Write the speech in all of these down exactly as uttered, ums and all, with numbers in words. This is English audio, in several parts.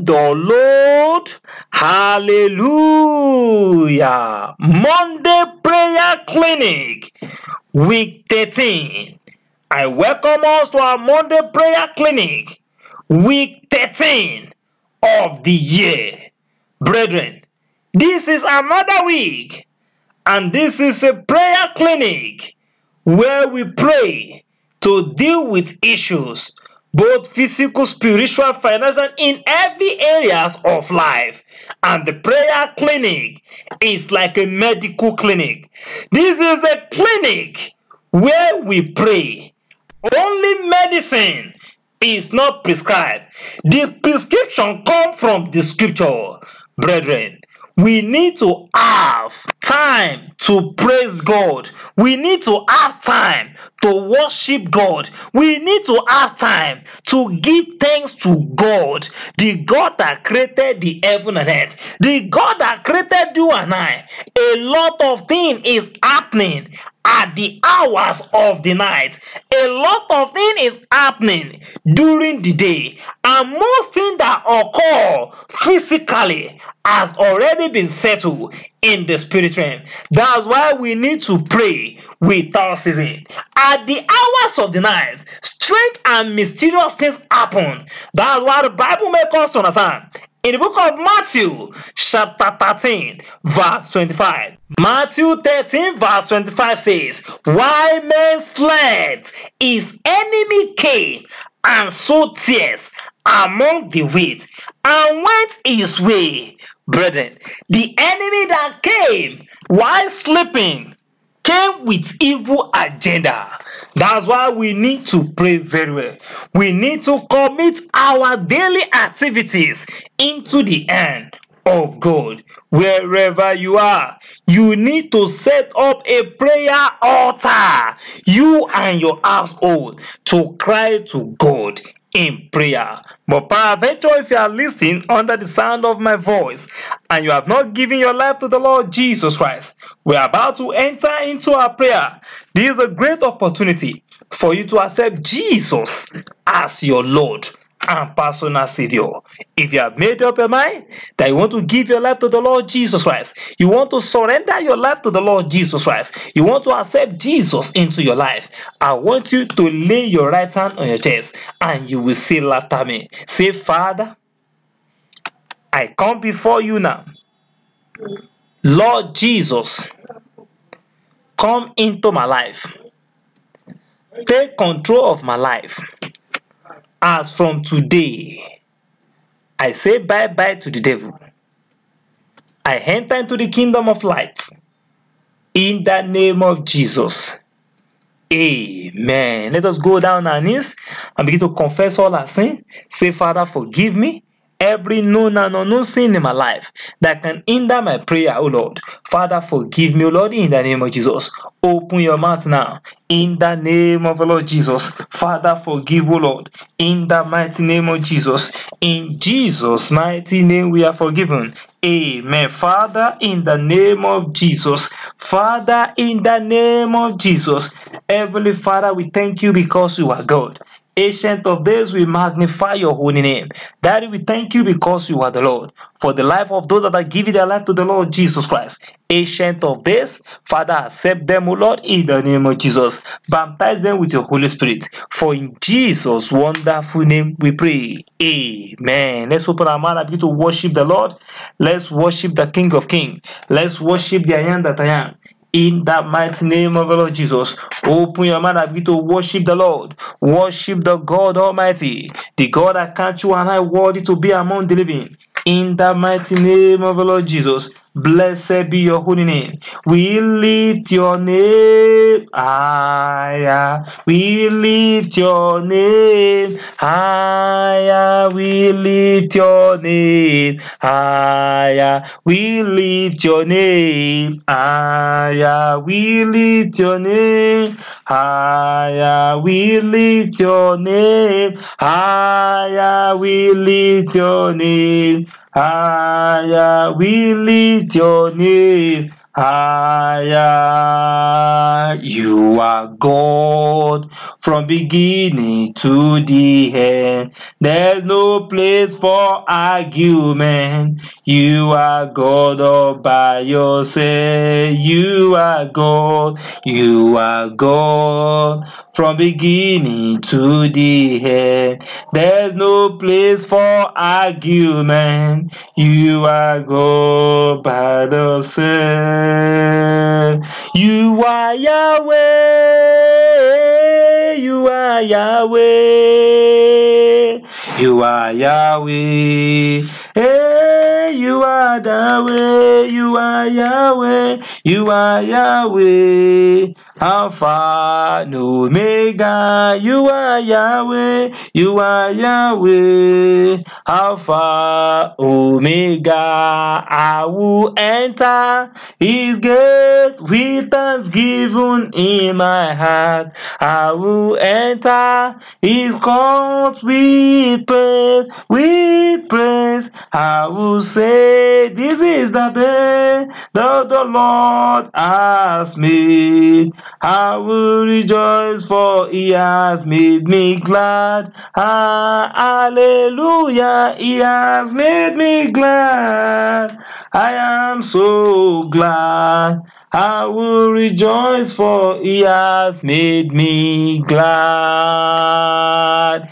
the Lord. Hallelujah. Monday Prayer Clinic, week thirteen. I welcome us to our Monday Prayer Clinic, week thirteen of the year. Brethren, this is another week, and this is a prayer clinic where we pray to deal with issues, both physical, spiritual, financial, in every areas of life. And the prayer clinic is like a medical clinic. This is a clinic where we pray. Only medicine is not prescribed. The prescription comes from the scripture. Brethren, we need to have time to praise God. We need to have time to worship God. We need to have time to give thanks to God, the God that created the heaven and earth, the God that created you and I. A lot of things is happening at the hours of the night. A lot of things is happening during the day, and most things that occur physically has already been settled in the spirit realm. That's why we need to pray without ceasing. At the hours of the night, strange and mysterious things happen. That's why the Bible makes us to understand. In the book of Matthew, chapter thirteen, verse twenty-five. Matthew thirteen, verse twenty-five says, "While men slept, his enemy came and sowed tears among the wheat, and went his way." Brethren, the enemy that came while sleeping came with evil agenda. That's why we need to pray very well. We need to commit our daily activities into the hand of God. Wherever you are, you need to set up a prayer altar, you and your household, to cry to God in prayer. But peradventure, if you are listening under the sound of my voice and you have not given your life to the Lord Jesus Christ, we are about to enter into our prayer. This is a great opportunity for you to accept Jesus as your Lord and personal Savior. If you have made up your mind that you want to give your life to the Lord Jesus Christ, you want to surrender your life to the Lord Jesus Christ, you want to accept Jesus into your life, I want you to lay your right hand on your chest and you will say after me. Say, "Father, I come before you now. Lord Jesus, come into my life. Take control of my life. As from today, I say bye-bye to the devil. I enter into the kingdom of light. In the name of Jesus. Amen." Let us go down our knees and begin to confess all our sin. Say, "Father, forgive me every known and unknown sin in my life that can hinder my prayer, oh Lord. Father, forgive me, oh Lord, in the name of Jesus." Open your mouth now. In the name of the Lord Jesus. Father, forgive, oh Lord, in the mighty name of Jesus. In Jesus' mighty name we are forgiven. Amen. Father, in the name of Jesus. Father, in the name of Jesus. Heavenly Father, we thank you because you are God. Ancient of days, we magnify your holy name. Daddy, we thank you because you are the Lord. For the life of those that are giving their life to the Lord Jesus Christ. Ancient of days, Father, accept them, O Lord, in the name of Jesus. Baptize them with your Holy Spirit. For in Jesus' wonderful name we pray. Amen. Let's open our mouth and begin to worship the Lord. Let's worship the King of Kings. Let's worship the I am that I am. In the mighty name of the Lord Jesus, open your mouth and begin to worship the Lord. Worship the God Almighty, the God that count you and I worthy to be among the living. In the mighty name of the Lord Jesus, blessed be your holy name. We lift your name higher. We lift your name higher. We lift your name higher. We lift your name higher. We lift your name higher. We lift your name higher. We lift your name higher. We lift your name higher. You are God from beginning to the end. There's no place for argument. You are God all by yourself. You are God. You are God from beginning to the end. There's no place for argument. You are God by yourself. You are Yahweh. You are Yahweh. You are Yahweh. Hey, you are Yahweh. You are Yahweh. You are Yahweh. Alpha and Omega. You are Yahweh. You are Yahweh. Alpha, Omega. I will enter His gate with thanksgiving in my heart. I will enter His court with praise, with praise. I will say, this is the day that the Lord has made. I will rejoice, for He has made me glad. Ah, hallelujah, He has made me glad. I am so glad. I will rejoice, for He has made me glad.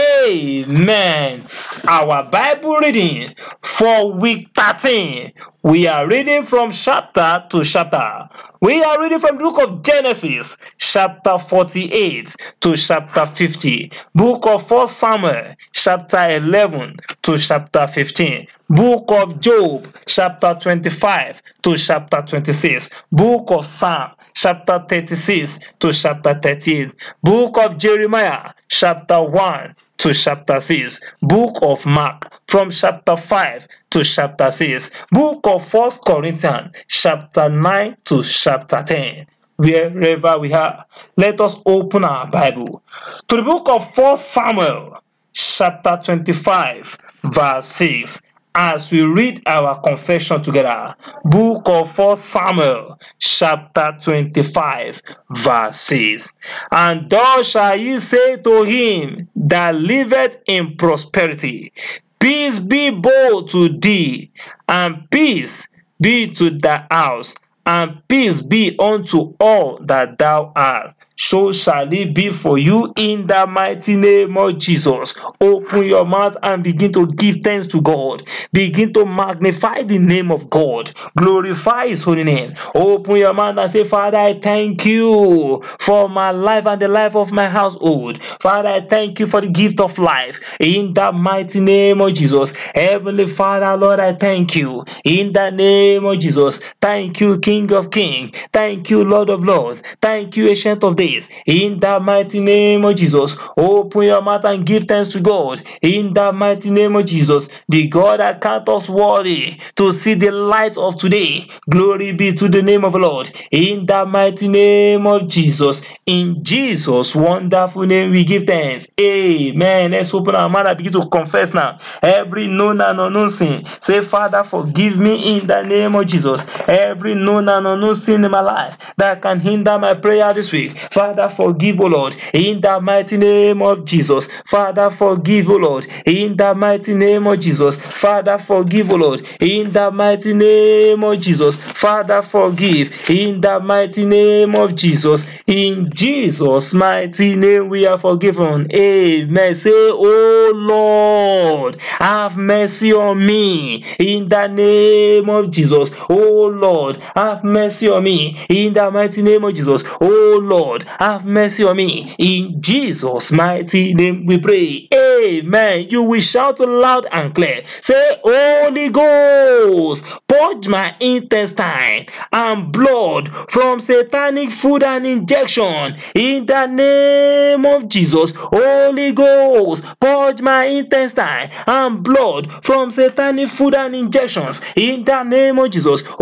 Amen. Our Bible reading for week thirteen. We are reading from chapter to chapter. We are reading from the book of Genesis, chapter forty-eight to chapter fifty. Book of First Samuel, chapter eleven to chapter fifteen. Book of Job, chapter twenty-five to chapter twenty-six. Book of Psalm, chapter thirty-six to chapter thirty-eight. Book of Jeremiah, chapter one to chapter six. Book of Mark, from chapter five to chapter six. Book of First Corinthian, chapter nine to chapter ten. Wherever we are, let us open our Bible to the book of First Samuel, chapter twenty-five, verse six. As we read our confession together, book of First Samuel, chapter twenty-five, verse six. And thus shall ye say to him that liveth in prosperity, peace be both to thee, and peace be to thy house, and peace be unto all that thou art. So shall it be for you in the mighty name of Jesus. Open your mouth and begin to give thanks to God. Begin to magnify the name of God. Glorify His holy name. Open your mouth and say, Father, I thank you for my life and the life of my household. Father, I thank you for the gift of life in the mighty name of Jesus. Heavenly Father, Lord, I thank you in the name of Jesus. Thank you, King of Kings. Thank you, Lord of Lords. Thank you, Ancient of Days. In the mighty name of Jesus, open your mouth and give thanks to God. In the mighty name of Jesus, the God that count us worthy to see the light of today. Glory be to the name of the Lord. In the mighty name of Jesus, in Jesus' wonderful name, we give thanks. Amen. Let's open our mouth and begin to confess now. Every known and unknown sin. Say, Father, forgive me in the name of Jesus. Every known and unknown sin in my life that can hinder my prayer this week. Father, forgive, O Lord, in the mighty name of Jesus. Father, forgive, O Lord, in the mighty name of Jesus. Father, forgive, O Lord, in the mighty name of Jesus. Father, forgive, in the mighty name of Jesus. In Jesus' mighty name we are forgiven. Amen. Say, oh Lord, have mercy on me, in the name of Jesus. Oh Lord, have mercy on me, in the mighty name of Jesus. Oh Lord, have mercy on me. In Jesus' mighty name we pray. Amen. You will shout loud and clear. Say, Holy Ghost, purge my intestine and blood from satanic food and injection. In the name of Jesus. Holy Ghost, purge my intestine and blood from satanic food and injections. In the name of Jesus.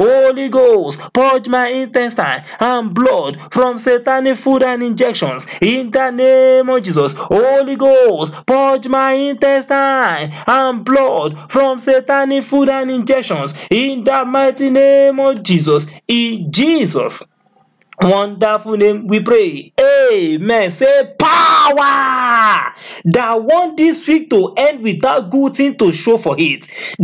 Holy Ghost, purge my intestine and blood from satanic food and injections in the name of Jesus. Holy Ghost, purge my intestine and blood from satanic food and injections in the mighty name of Jesus. In Jesus' wonderful name we pray. Amen. Say power that want this week to end without good thing to show for it.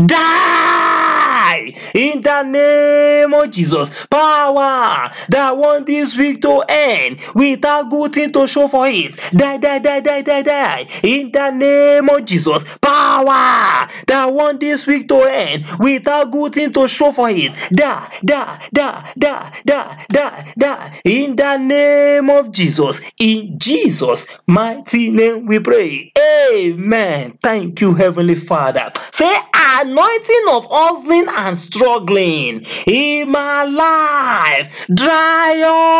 Die in the name of Jesus. Power that want this week to end without good thing to show for it. Die, die, die, die, die, die. In the name of Jesus. Power that want this week to end without good thing to show for it. Die, die, die, die, die, die, die. In the name of Jesus. In Jesus' mighty name we pray. Amen. Thank you, Heavenly Father. Say anointing of hustling and struggling in my life dry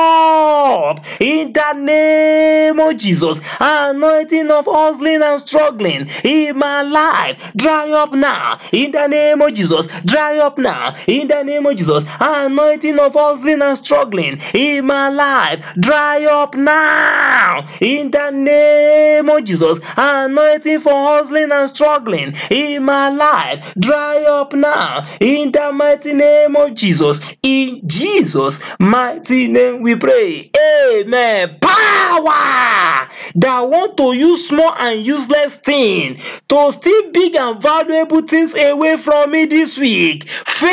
up in the name of Jesus. Anointing of hustling and struggling in my life dry up now in the name of Jesus. Dry up now in the name of Jesus. Anointing of hustling and struggling in my life dry up now in the name of Jesus. Anointing for hustling and struggling in my life dry up now in the mighty name of Jesus. In Jesus' mighty name we pray. Amen. Power that want to use small and useless things to steal big and valuable things away from me this week,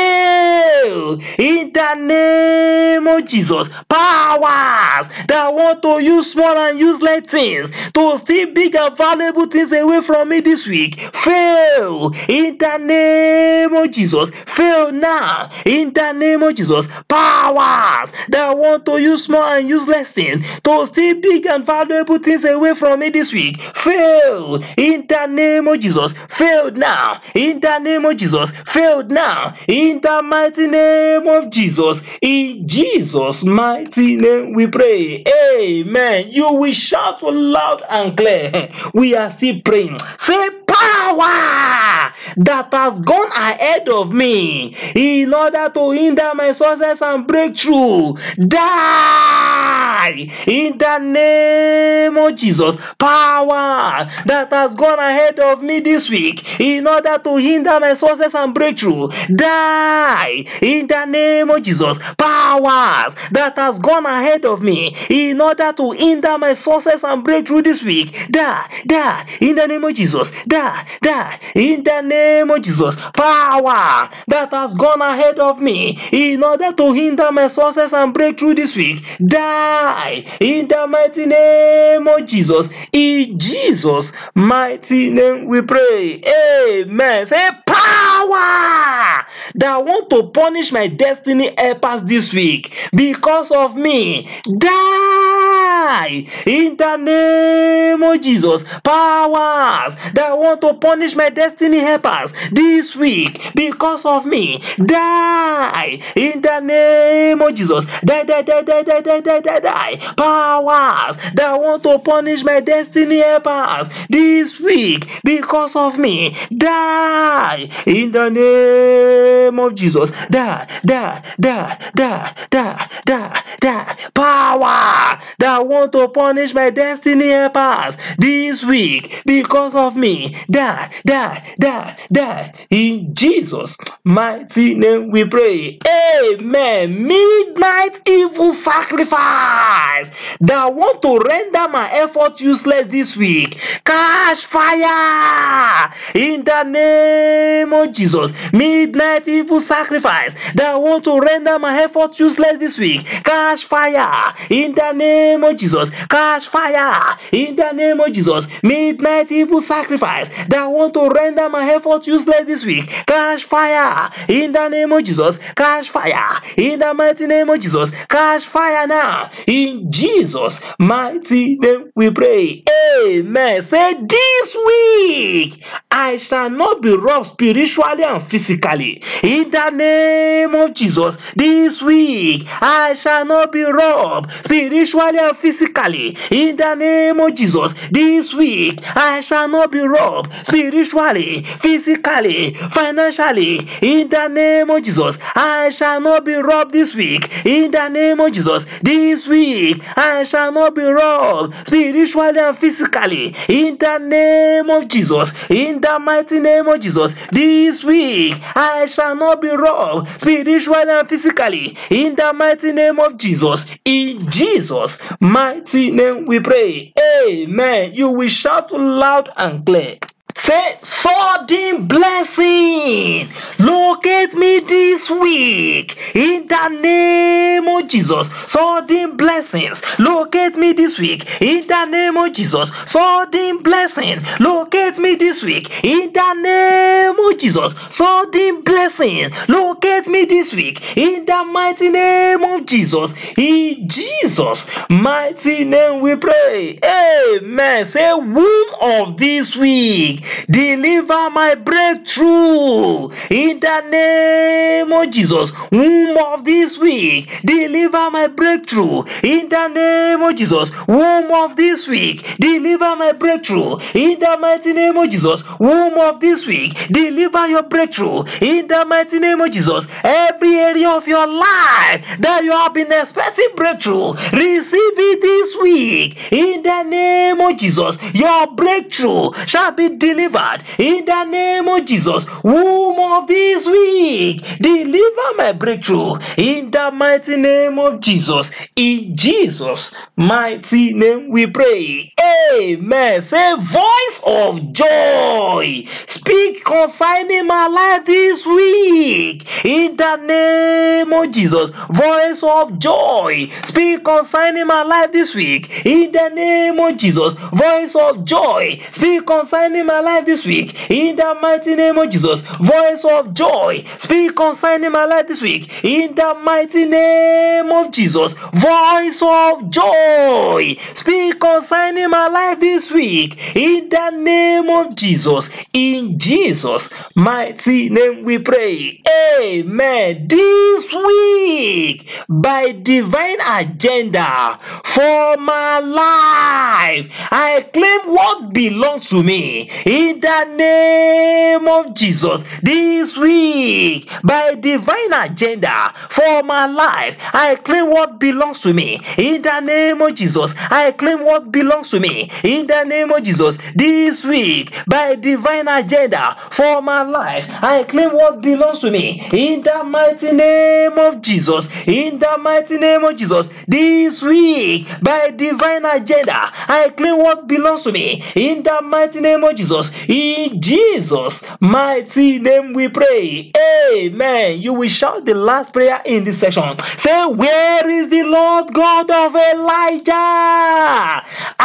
fail in the name of Jesus. Powers that want to use small and useless things to steal big and valuable things away from me this week, fail in the name of Jesus. Fail now in the name of Jesus. Powers that want to use small and useless things to steal big and valuable things away from me this week, fail in the name of Jesus. Failed now in the name of Jesus. Failed now in the mighty name of Jesus. In Jesus' mighty name we pray. Amen. You will shout loud and clear. We are still praying. Say power that has gone ahead of me in order to hinder my success and breakthrough, die in the name of Jesus. Power that has gone ahead of me this week in order to hinder my success and breakthrough, die in the name of Jesus. Powers that has gone ahead of me in order to hinder my success and breakthrough this week, die, die in the name of Jesus. Die, die in the name of Jesus. Power that has gone ahead of me in order to hinder my success and breakthrough this week, die in the mighty name of Jesus. In Jesus' mighty name we pray. Amen. Say power that want to punish my destiny helpers this week because of me, die in the name of Jesus. Powers that want to punish my destiny helpers this week because of me, die in the name of Jesus. Die, die, die, die, die, die, die, die, die. Powers that want to punish my destiny helpers this week because of me, die in the name of Jesus. Die, die, die, die, die, die, die. Power that want to punish my destiny helpers this week because of me, die, die, die, die. In Jesus' mighty name we pray. Amen. Midnight evil sacrifice that want to render my effort useless this week, catch fire in the name of Jesus. Midnight evil sacrifice that want to render my effort useless this week, catch fire in the name of Jesus. Catch fire in the name of Jesus. Midnight evil sacrifice that want to render my effort useless this week, catch fire in the name of Jesus. Catch fire in the mighty name of Jesus. Catch fire now in Jesus' mighty name we pray. Amen. Say this week I I shall not be robbed spiritually and physically. In the name of Jesus, this week I shall not be robbed spiritually and physically. In the name of Jesus, this week I shall not be robbed spiritually, physically, financially. In the name of Jesus, I shall not be robbed this week. In the name of Jesus, this week I shall not be robbed spiritually and physically. In the name of Jesus, in the mighty name of Jesus, this week I shall not be robbed spiritually and physically. In the mighty name of Jesus, in Jesus' mighty name we pray. Amen. You will shout loud and clear. Say, sudden blessing locate me this week in the name of Jesus. Sudden blessings locate me this week in the name of Jesus. Sudden blessing locate me this week in the name of Jesus. Sudden blessing locate me this week in the mighty name of Jesus. In Jesus' mighty name we pray. Amen. Say, womb of this week, deliver my breakthrough in the name of Jesus. Womb of this week, deliver my breakthrough in the name of Jesus. Womb of this week, deliver my breakthrough in the mighty name of Jesus. Womb of this week, deliver your breakthrough in the mighty name of Jesus. Every area of your life that you have been expecting breakthrough, receive it this week in the name of Jesus. Your breakthrough shall be delivered in the name of Jesus. Womb of this week, deliver my breakthrough in the mighty name of Jesus. In Jesus' mighty name we pray. Amen. Say, voice of joy, speak concerning my life this week in the name of Jesus. Voice of joy, speak concerning my life this week in the name of Jesus. Voice of joy, speak concerning my life this week in the mighty name of Jesus. Voice of joy, speak concerning my life this week in the mighty name of Jesus. Voice of joy, speak concerning my life this week in the name of Jesus. In Jesus' mighty name we pray. Amen. This week, by divine agenda for my life, I claim what belongs to me in the name of Jesus. This week, by divine agenda for my life, I claim what belongs to me in the name of Jesus. I claim what belongs to me in the name of Jesus. This week, by divine agenda for my life, I claim what belongs to me in the mighty name of Jesus. In the mighty name of Jesus. This week, by divine agenda, I claim what belongs to me in the mighty name of Jesus. In Jesus' mighty name we pray. Amen. You will shout the last prayer in this section. Say, where is the Lord God of Elijah?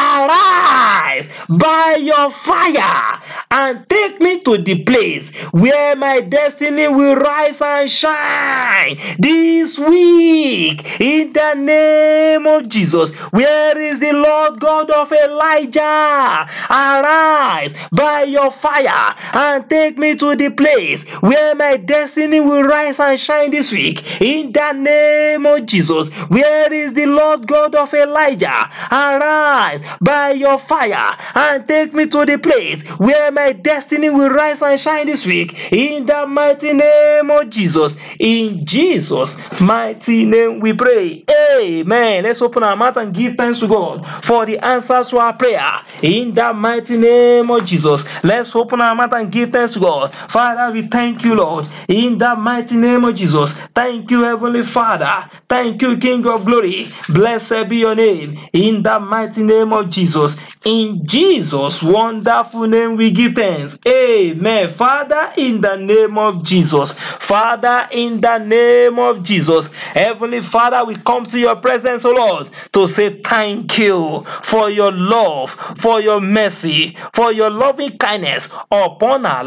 Arise by your fire and take me to the place where my destiny will rise and shine this week in the name of Jesus. Where is the Lord God of Elijah? Arise by your fire and take me to the place where my destiny will rise and shine this week in the name of Jesus. Where is the Lord God of Elijah? Arise by your fire and take me to the place where my destiny will rise and shine this week in the mighty name of Jesus. In Jesus' mighty name we pray. Amen. Let's open our mouth and give thanks to God for the answers to our prayer in the mighty name of Jesus. Let's open our mouth and give thanks to God. Father, we thank you, Lord, in the mighty name of Jesus. Thank you, Heavenly Father. Thank you, King of Glory. Blessed be your name in the mighty name of Jesus. In Jesus' wonderful name we give thanks. Amen. Father, in the name of Jesus. Father, in the name of Jesus. Heavenly Father, we come to your presence, O Lord, to say thank you for your love, for your mercy, for your loving kindness upon our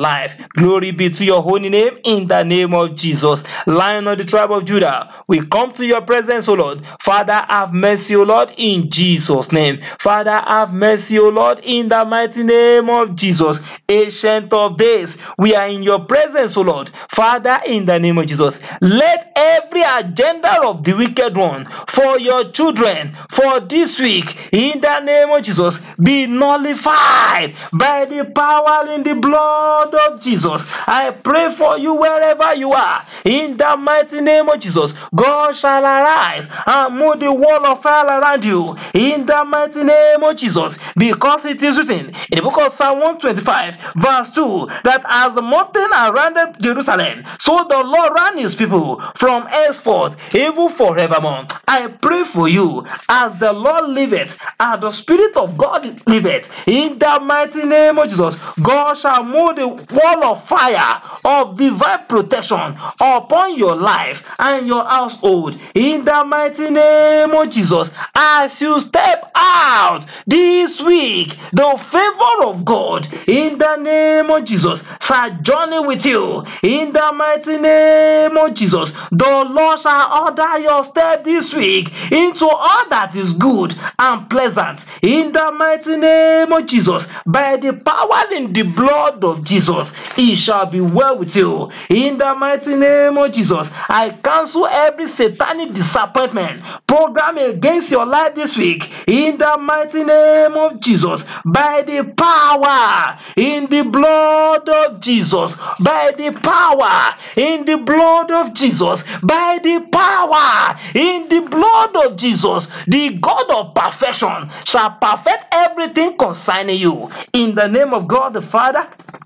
life. Glory be to your holy name in the name of Jesus. Lion of the tribe of Judah, we come to your presence, O Lord. Father, have mercy, O Lord, in Jesus' name. Father, have mercy, O Lord, in the mighty name of Jesus. Ancient of days, we are in your presence, O Lord. Father, in the name of Jesus, let every agenda of the wicked one for your children for this week, in the name of Jesus, be nullified by the power in the blood of Jesus. I pray for you wherever you are, in the mighty name of Jesus. God shall arise and move the wall of fire around you, in the mighty name of Jesus, because it is written in the book of Psalm one twenty-five verse two that as the mountain surrounded Jerusalem, so the Lord ran his people from henceforth even forevermore. I pray for you as the Lord liveth and the Spirit of God liveth, in the mighty name of Jesus. God shall move the wall of fire of divine protection upon your life and your household, in the mighty name of Jesus. As you step out this week, the favor of God, in the name of Jesus, shall journey with you, in the mighty name of Jesus. The Lord shall order your step this week into all that is good and pleasant, in the mighty name of Jesus. By the power in the blood of Jesus, it shall be well with you, in the mighty name of Jesus. I cancel every satanic disappointment program against your life this week, in the mighty name of Jesus. By the power in the blood of Jesus, by the power in the blood of Jesus, by the power in the blood of Jesus, the God of perfection shall perfect everything concerning you, in the name of God the Father,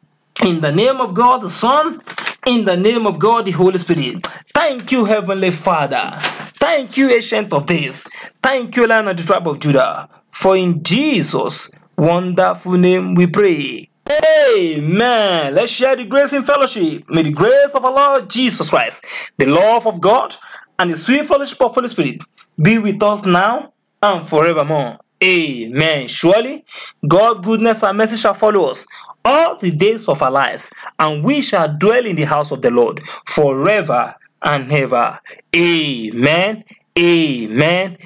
in the name of God the Son, in the name of God the Holy Spirit. Thank you, Heavenly Father. Thank you, Ancient of Days. Thank you, Lion of the tribe of Judah. For in Jesus' wonderful name we pray. Amen. Let's share the grace in fellowship. May the grace of our Lord Jesus Christ, the love of God, and the sweet fellowship of Holy Spirit be with us now and forevermore. Amen. Surely, God's goodness and mercy shall follow us all the days of our lives, and we shall dwell in the house of the Lord forever and ever. Amen. Amen.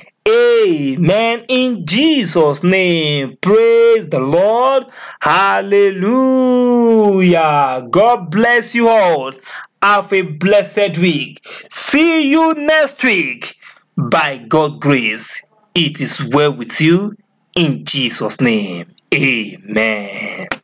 Amen. In Jesus' name. Praise the Lord. Hallelujah. God bless you all. Have a blessed week. See you next week. By God's grace, it is well with you. In Jesus' name. Amen.